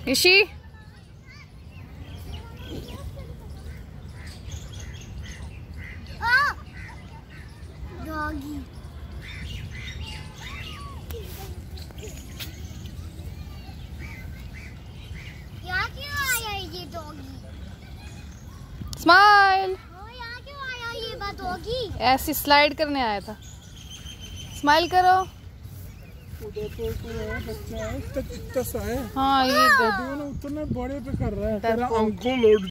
ऋषि doggy यहाँ क्यों आया ये डॉगी? स्माइल। यहाँ क्यों आया ये डॉगी? ऐसी स्लाइड करने आया था। स्माइल करो। उदयपुर को है बच्चा है, इतना सा है। हाँ ये उतने बड़े पे कर रहा है। तेरा अंकल